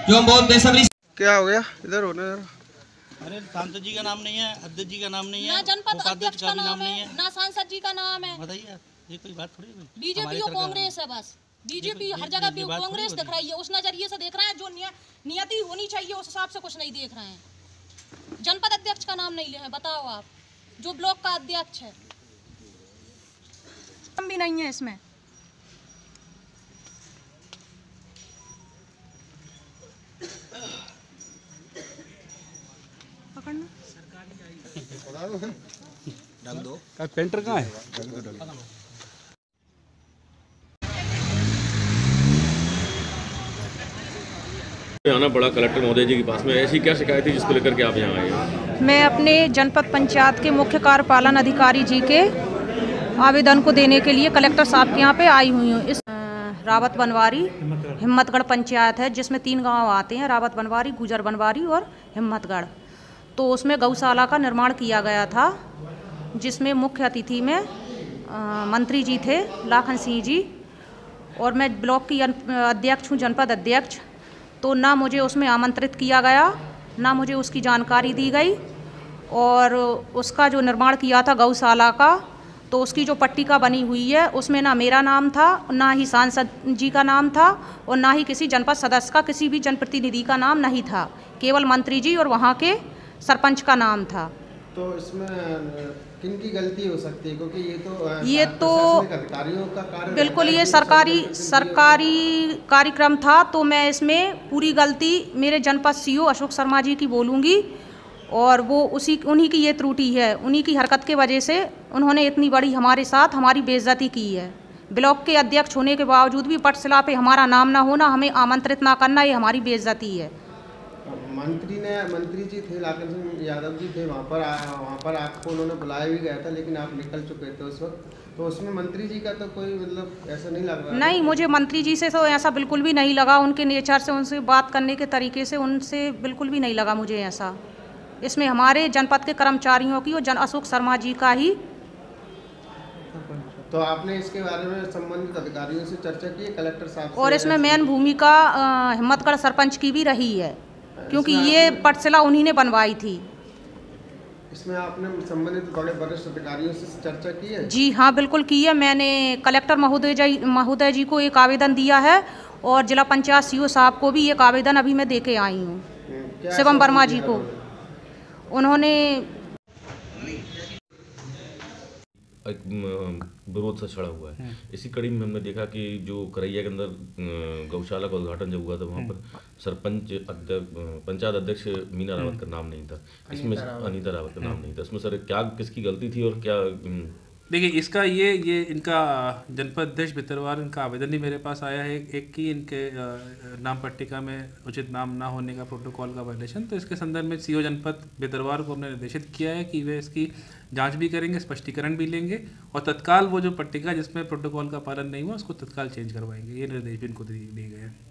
जो हम बहुत बेसब्री। क्या हो गया इधर होने यार? अरे सांसद जी का नाम नहीं है, अध्यक्ष जी का नाम नहीं है, ना जनपद अध्यक्ष का नाम नहीं है, ना सांसद जी का नाम है। बताइए ये कोई बात थोड़ी है। बीजेपी और कांग्रेस है बस। बीजेपी हर जगह भी कांग्रेस दिख रही है, उस नजरिए से देख रहे हैं जो नियति होनी चाहिए उस हिसाब से कुछ नहीं देख रहे हैं। जनपद अध्यक्ष का नाम नहीं ले हैं, बताओ आप, जो ब्लॉक का अध्यक्ष है भी नहीं है इसमें। पकड़ना डाल दो। पेंटर कहाँ है? आना पड़ा कलेक्टर महोदय जी के पास में, ऐसी क्या शिकायत थी जिसको लेकर के आप यहाँ आए? मैं अपने जनपद पंचायत के मुख्य कार्यपालन अधिकारी जी के आवेदन को देने के लिए कलेक्टर साहब के यहाँ पे आई हुई हूँ। इस रावत बनवारी हिम्मतगढ़ पंचायत है जिसमें 3 गांव आते हैं, रावत बनवारी, गुजर बनवारी और हिम्मतगढ़। तो उसमें गौशाला का निर्माण किया गया था जिसमें मुख्य अतिथि में मंत्री जी थे लाखन सिंह जी, और मैं ब्लॉक की अध्यक्ष हूँ, जनपद अध्यक्ष। तो ना मुझे उसमें आमंत्रित किया गया, ना मुझे उसकी जानकारी दी गई, और उसका जो निर्माण किया था गौशाला का, तो उसकी जो पट्टिका बनी हुई है उसमें ना मेरा नाम था, ना ही सांसद जी का नाम था, और ना ही किसी जनपद सदस्य का, किसी भी जनप्रतिनिधि का नाम नहीं था, केवल मंत्री जी और वहाँ के सरपंच का नाम था। तो इसमें किनकी गलती हो सकती है, क्योंकि ये तो अधिकारियों का कार्य बिल्कुल ये सरकारी कार्यक्रम था। तो मैं इसमें पूरी गलती मेरे जनपद सीओ अशोक शर्मा जी की बोलूँगी, और वो उन्हीं की ये त्रुटि है, उन्हीं की हरकत के वजह से उन्होंने इतनी बड़ी हमारे साथ हमारी बेइज्जती की है। ब्लॉक के अध्यक्ष होने के बावजूद भी पटशिला पे हमारा नाम ना होना, हमें आमंत्रित ना करना, ये हमारी बेइज्जती है। मंत्री जी थे लाखन सिंह यादव जी थे, वहाँ पर आपको उन्होंने बुलाया भी गया था, लेकिन आप निकल चुके थे उस वक्त। तो उसमें मंत्री जी का तो कोई मतलब ऐसा नहीं लग रहा? नहीं, मुझे मंत्री जी से तो ऐसा बिल्कुल भी नहीं लगा, उनके नेचर से, उनसे बात करने के तरीके से उनसे बिल्कुल भी नहीं लगा मुझे ऐसा। इसमें हमारे जनपद के कर्मचारियों की और अशोक शर्मा जी का ही। तो आपने इसके बारे में संबंधित अधिकारियों से चर्चा की है कलेक्टर साहब से? और इसमें मेन भूमिका हिम्मतगढ़ सरपंच की भी रही है, क्योंकि ये पटशिला उन्हीं ने बनवाई थी। इसमें आपने संबंधित बड़े वरिष्ठ अधिकारियों से चर्चा की है? जी हाँ, बिल्कुल की है। मैंने कलेक्टर महोदय जी को एक आवेदन दिया है, और जिला पंचायत सीओ साहब को भी एक आवेदन अभी मैं दे के आई हूँ, शिवम वर्मा जी को। उन्होंने एक विरोध सा छड़ा हुआ है। इसी कड़ी में हमने देखा कि जो करैया के अंदर गौशाला का उद्घाटन जब हुआ था, वहाँ पर पंचायत अध्यक्ष मीना रावत का नाम नहीं था, इसमें अनीता रावत का नाम नहीं था। इसमें सर क्या किसकी गलती थी और क्या? देखिए, इसका ये इनका जनपद अध्यक्ष भितरवार, इनका आवेदन ही मेरे पास आया है एक कि इनके नाम पट्टिका में उचित नाम ना होने का प्रोटोकॉल का वायलेशन। तो इसके संदर्भ में सीओ जनपद भितरवार को हमने निर्देशित किया है कि वे इसकी जांच भी करेंगे, स्पष्टीकरण भी लेंगे, और तत्काल वो जो पट्टिका जिसमें प्रोटोकॉल का पालन नहीं हुआ उसको तत्काल चेंज करवाएंगे। ये निर्देश भी इनको दिए गए हैं।